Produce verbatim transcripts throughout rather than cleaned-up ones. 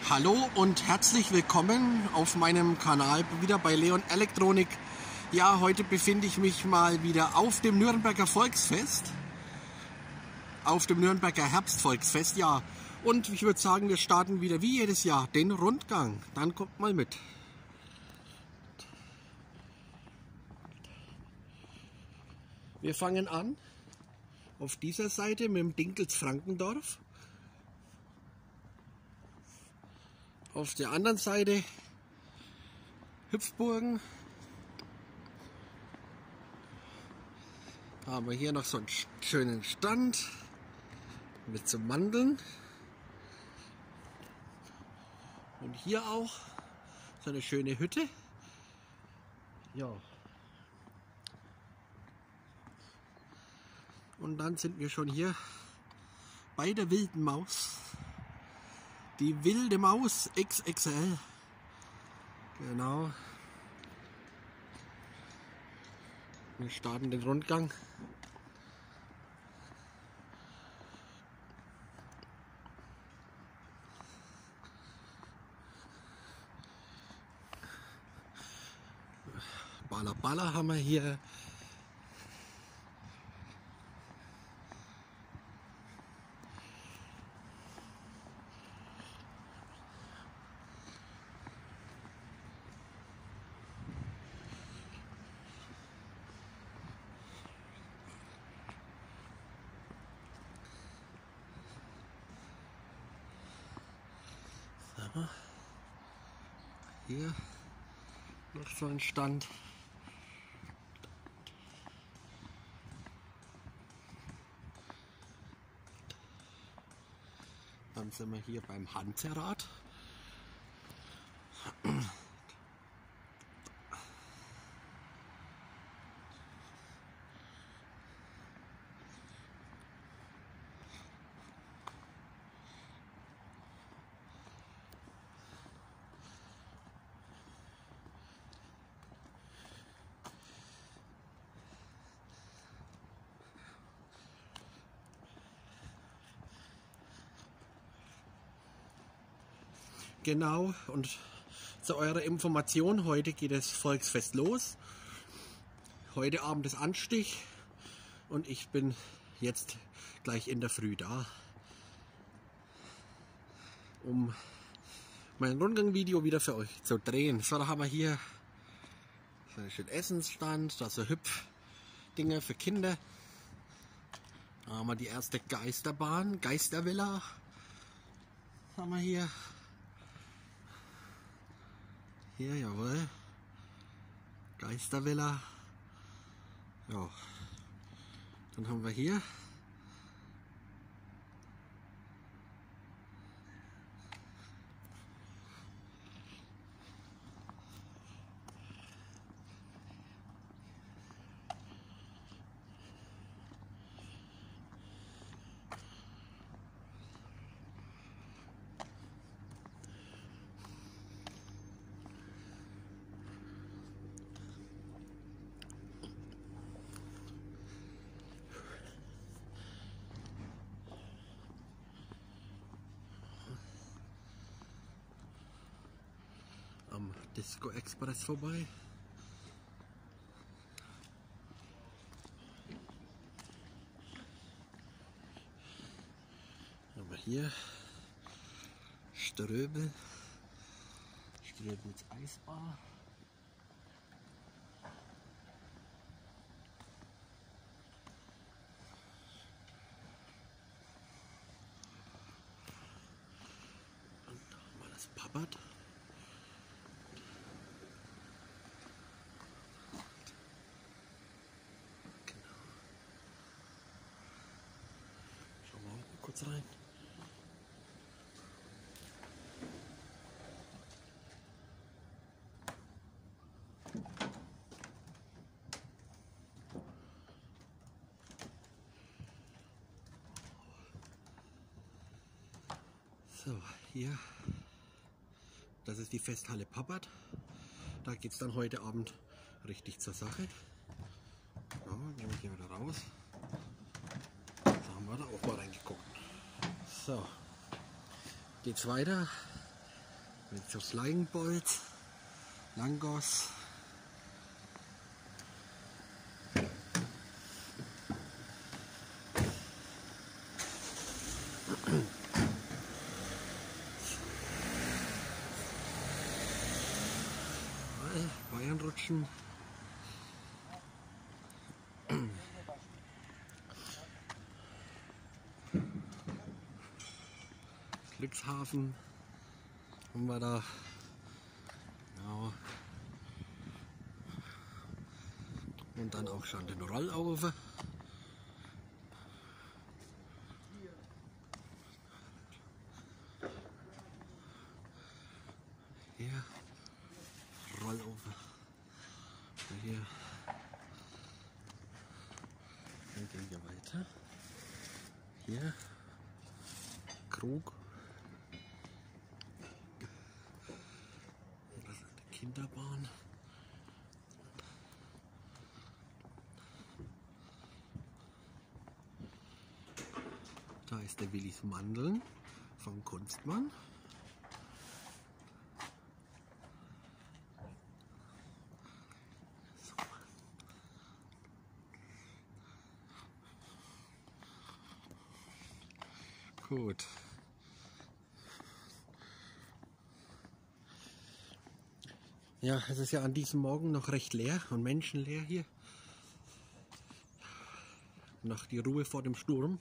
Hallo und herzlich willkommen auf meinem Kanal wieder bei Leon Elektronik. Ja, heute befinde ich mich mal wieder auf dem Nürnberger Volksfest. Auf dem Nürnberger Herbstvolksfest, ja. Und ich würde sagen, wir starten wieder wie jedes Jahr den Rundgang. Dann kommt mal mit. Wir fangen an auf dieser Seite mit dem Dinkels-Frankendorf. Auf der anderen Seite Hüpfburgen. Haben wir hier noch so einen schönen Stand mit so Mandeln. Und hier auch so eine schöne Hütte. Ja. Und dann sind wir schon hier bei der wilden Maus. Die wilde Maus X X L. Genau. Wir starten den Rundgang. Baller Baller haben wir hier. Hier noch so ein Stand. Dann sind wir hier beim Hanserad. Genau, und zu eurer Information, heute geht das Volksfest los. Heute Abend ist Anstich und ich bin jetzt gleich in der Früh da, um mein Rundgang-Video wieder für euch zu drehen. So, da haben wir hier so einen schönen Essensstand, da so Hüpfdinger für Kinder. Da haben wir die erste Geisterbahn, Geistervilla haben wir hier. Hier, jawohl. Geistervilla. Ja. Dann haben wir hier am Disco Express vorbei. Haben wir hier Ströbel, Ströbels Eisbar. Und da haben wir das Pappert. Kurz rein. So, hier, das ist die Festhalle Pappert. Da geht es dann heute Abend richtig zur Sache. Ja, nehme ich hier wieder raus. Da haben wir da auch mal reingeguckt. So, geht's weiter Mit so Schlangenbolz, Langos. Bayern rutschen. Glückshafen haben wir da. Genau. Und dann auch schon den Rollover. Hier Rollover. Hier. Dann gehen wir weiter. Hier Krug. Das ist die Kinderbahn. Da ist der Willis Mandeln vom Kunstmann. So. Gut. Ja, es ist ja an diesem Morgen noch recht leer und menschenleer hier. Noch die Ruhe vor dem Sturm.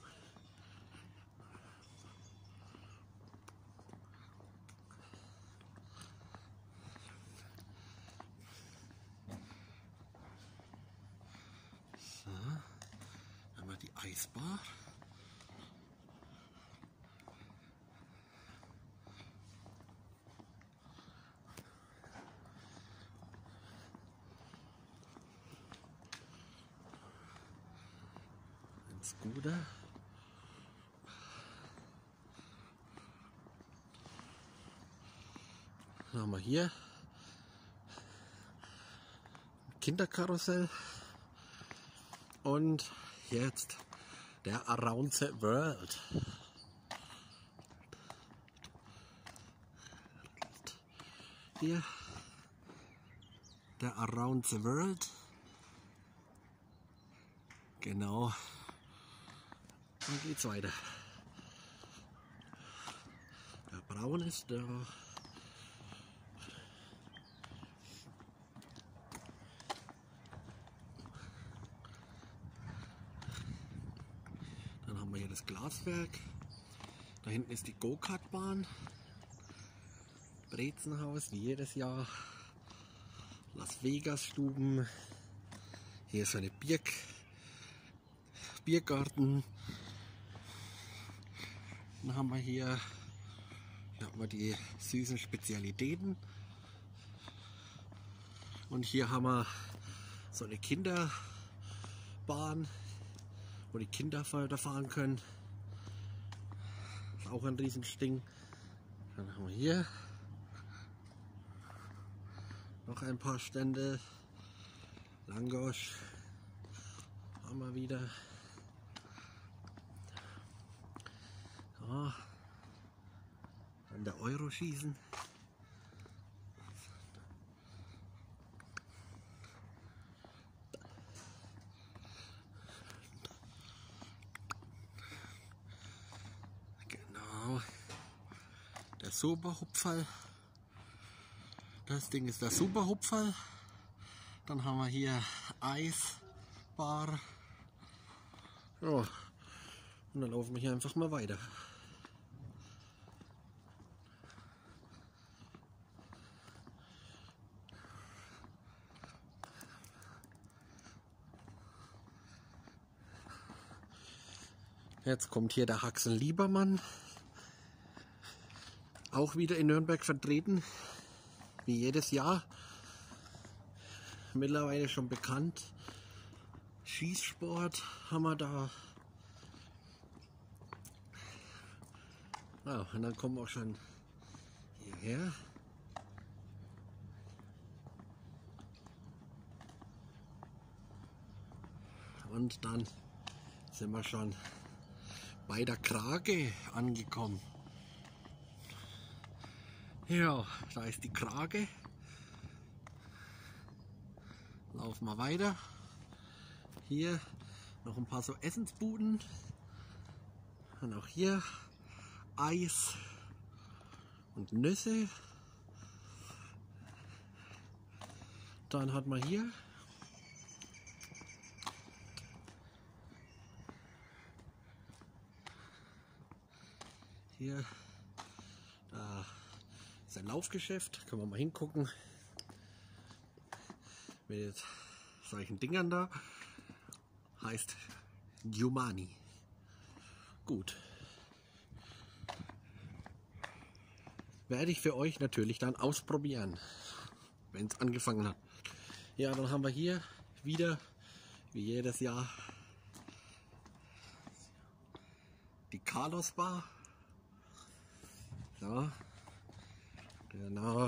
So, dann haben wir die Eisbar. Scooter. Dann haben wir hier Kinderkarussell und jetzt der Around the World. Hier der Around the World. Genau. Dann geht's weiter. Der Braun ist da. Dann haben wir hier das Glaswerk. Da hinten ist die Go-Kart-Bahn. Brezenhaus, wie jedes Jahr. Las Vegas-Stuben. Hier ist eine Birk. Biergarten. Dann haben wir hier, hier haben wir die süßen Spezialitäten. Und hier haben wir so eine Kinderbahn, wo die Kinder da fahren können. Ist auch ein Riesending. Dann haben wir hier noch ein paar Stände. Langosch haben wir wieder. Ja, an der Euro schießen. Genau. Der Superhupferl. Das Ding ist der Superhupferl. Dann haben wir hier Eisbar. Ja. Und dann laufen wir hier einfach mal weiter. Jetzt kommt hier der Haxen Liebermann, auch wieder in Nürnberg vertreten, wie jedes Jahr, mittlerweile schon bekannt. Schießsport haben wir da. Ja, und dann kommen wir auch schon hierher. Und dann sind wir schon bei der Krake angekommen. Ja, da ist die Krake. Laufen wir weiter. Hier noch ein paar so Essensbuden. Und auch hier Eis und Nüsse. Dann hat man hier hier da ist ein Laufgeschäft, können wir mal hingucken mit solchen Dingern da, heißt Jumani. Gut, werde ich für euch natürlich dann ausprobieren, wenn es angefangen hat. Ja, dann haben wir hier wieder wie jedes Jahr die Carlos Bar. Ja, genau.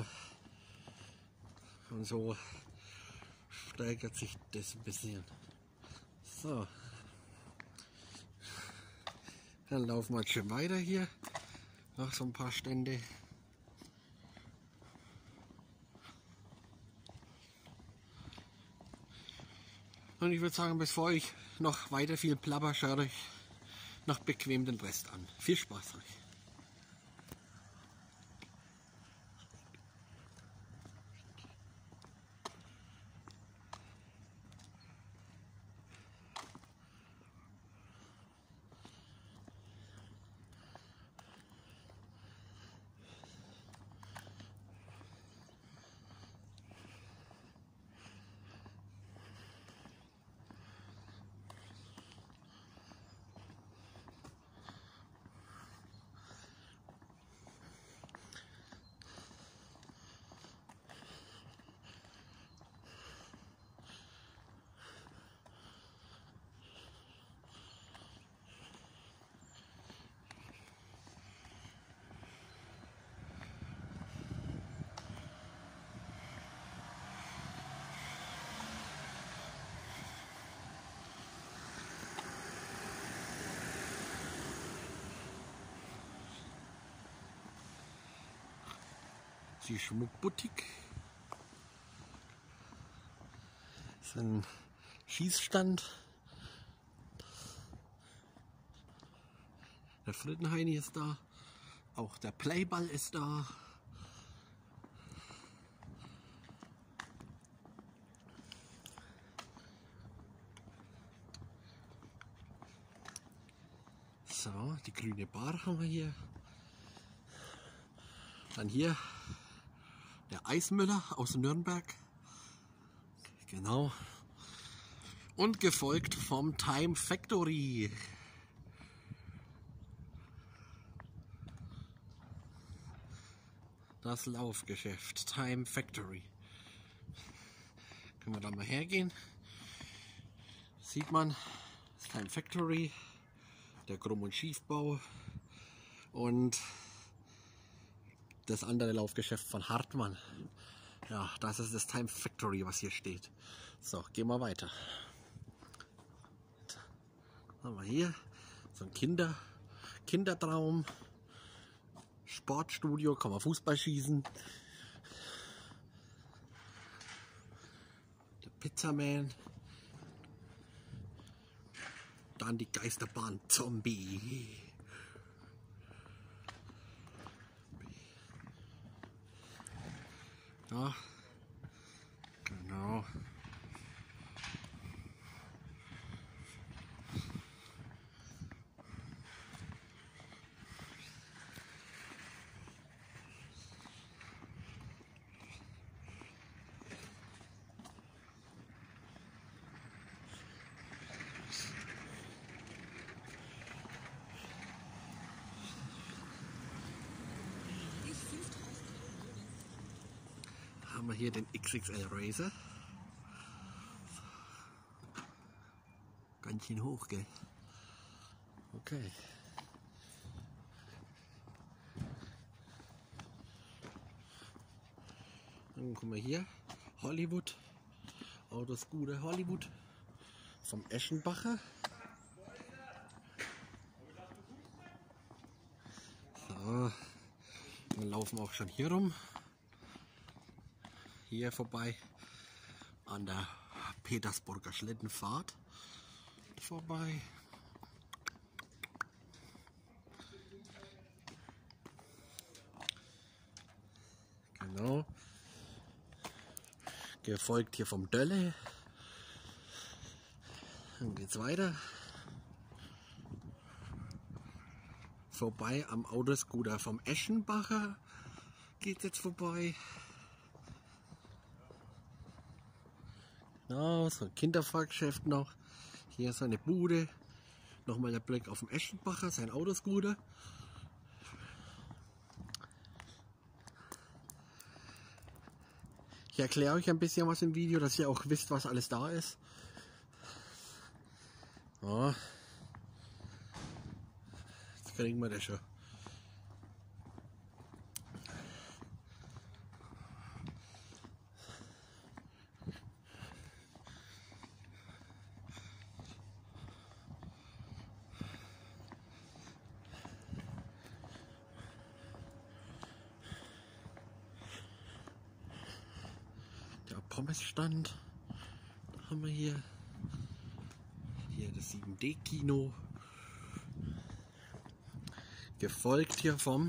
Und so steigert sich das ein bisschen. So. Dann laufen wir schon weiter hier. Noch so ein paar Stände. Und ich würde sagen, bevor ich noch weiter viel plapper, schaut euch noch bequem den Rest an. Viel Spaß euch. Die Schmuckboutique. Das ist ein Schießstand. Der Frittenheini ist da. Auch der Playball ist da. So, die grüne Bar haben wir hier. Dann hier der Eismüller aus Nürnberg. Genau. Und gefolgt vom Time Factory. Das Laufgeschäft. Time Factory. Können wir da mal hergehen. Sieht man, das Time Factory, der Krumm- und Schiefbau und das andere Laufgeschäft von Hartmann. Ja, das ist das Time Factory, was hier steht. So, gehen wir weiter. Haben wir hier so ein Kinder, Kindertraum, Sportstudio, kann man Fußball schießen. Der Pizzaman. Dann die Geisterbahn Zombie. Ja, genau. Haben wir hier den X X L Razer. Ganz schön hoch, gell? Okay. Dann kommen wir hier. Hollywood. Autos gute Hollywood. Vom Eschenbacher. So. Dann laufen auch schon hier rum. Hier vorbei an der Petersburger Schlittenfahrt vorbei. Genau. Gefolgt hier vom Dölle. Dann geht's weiter. Vorbei am Autoscooter vom Eschenbacher geht's jetzt vorbei. Genau, so ein Kinderfahrgeschäft noch. Hier ist eine Bude. Nochmal der Blick auf den Eschenbacher, sein Autoscooter. Ich erkläre euch ein bisschen was im Video, dass ihr auch wisst, was alles da ist. Ja. Jetzt kriegen wir das schon. Der Pommesstand. Da haben wir hier. Hier das sieben D Kino. Gefolgt hier vom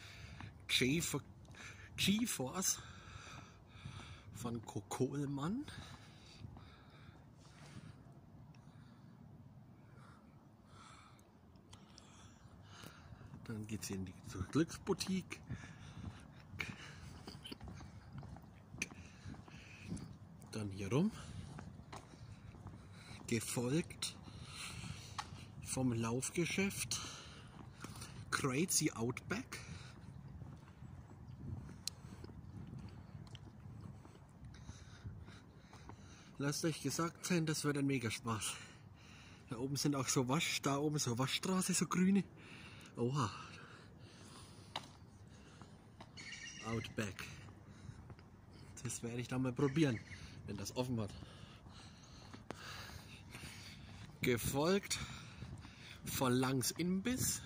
GeForce von Kohlmann. Dann geht es in die Glücksboutique. Dann hier rum. Gefolgt vom Laufgeschäft Crazy Outback. Lasst euch gesagt sein, das wird ein mega Spaß. Da oben sind auch so Wasch, da oben so Waschstraße, so grüne. Oha. Outback. Das werde ich dann mal probieren, wenn das offen hat. Gefolgt von Langs Imbiss.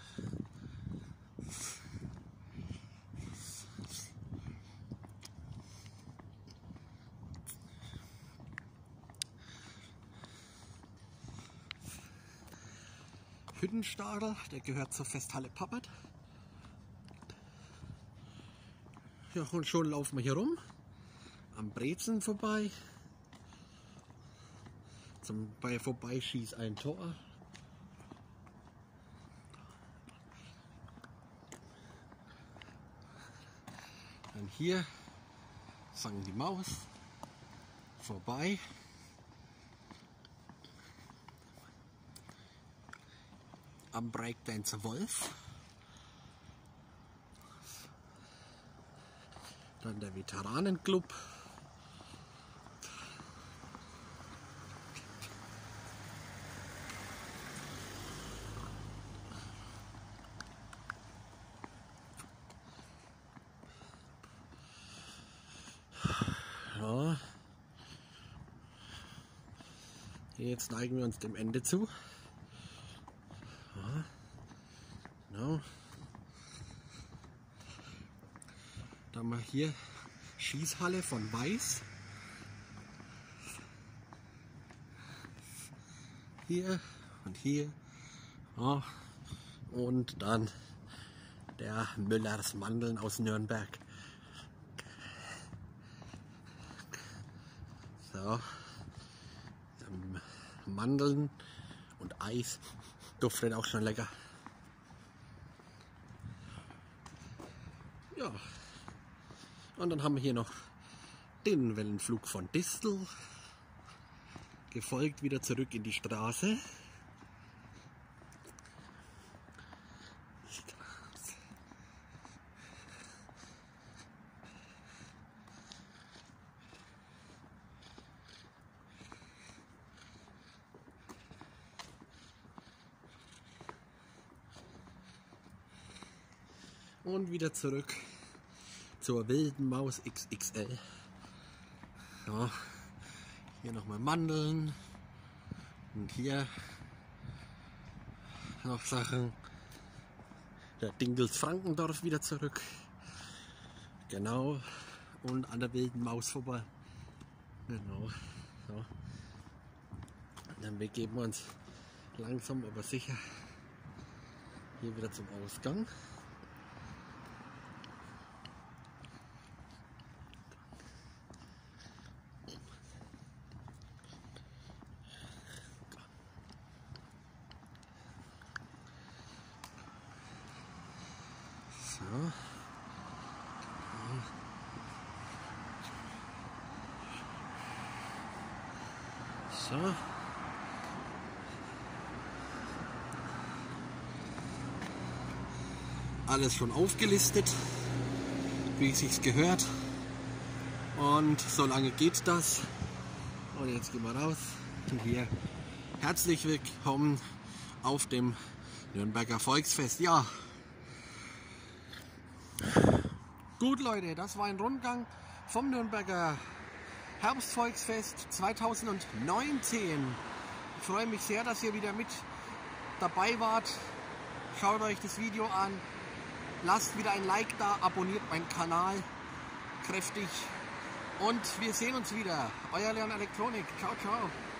Hüttenstadel, der gehört zur Festhalle Pappert. Ja, und schon laufen wir hier rum, am Brezen vorbei. Zum bei Vorbeischieß ein Tor. Dann hier Sankt die Maus vorbei. Am Breakdance Wolf. Dann der Veteranenclub. Ja. Jetzt neigen wir uns dem Ende zu. Ja. Genau. Dann haben wir hier Schießhalle von Weiß. Hier und hier. Ja. Und dann der Müllers Mandeln aus Nürnberg. So. Mandeln und Eis duftet auch schon lecker. Ja. Und dann haben wir hier noch den Wellenflug von Distel. Gefolgt wieder zurück in die Straße. Und wieder zurück zur wilden Maus X X L. Ja, hier nochmal Mandeln. Und hier noch Sachen. Der Dingels Frankendorf wieder zurück. Genau. Und an der wilden Maus vorbei. Genau. So. Dann begeben wir uns langsam aber sicher hier wieder zum Ausgang. So. So. Alles schon aufgelistet, wie es sich gehört. Und so lange geht das. Und jetzt gehen wir raus. Und hier herzlich willkommen auf dem Nürnberger Volksfest. Ja. Gut, Leute, das war ein Rundgang vom Nürnberger Herbstvolksfest zweitausendneunzehn. Ich freue mich sehr, dass ihr wieder mit dabei wart. Schaut euch das Video an. Lasst wieder ein Like da, abonniert meinen Kanal kräftig und wir sehen uns wieder. Euer Leon Elektronik. Ciao, ciao.